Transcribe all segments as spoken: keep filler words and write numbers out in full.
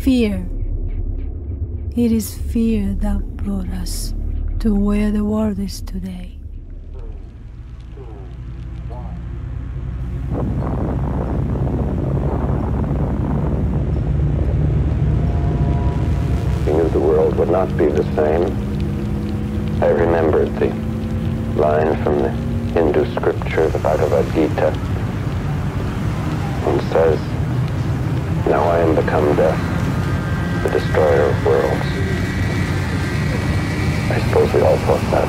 Fear. It is fear that brought us to where the world is today. He knew the world would not be the same. I remembered the line from the Hindu scripture, the Bhagavad Gita, and says, "Now I am become death, the destroyer of worlds." I suppose we all thought that.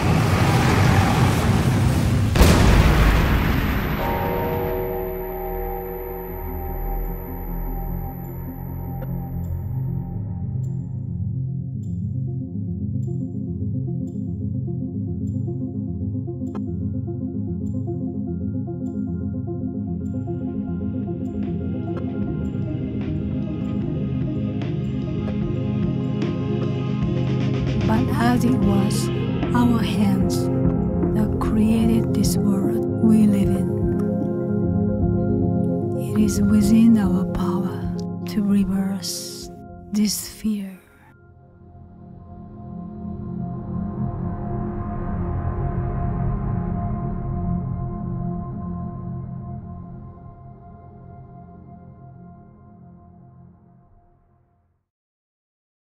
But as it was our hands that created this world we live in, it is within our power to reverse this fear.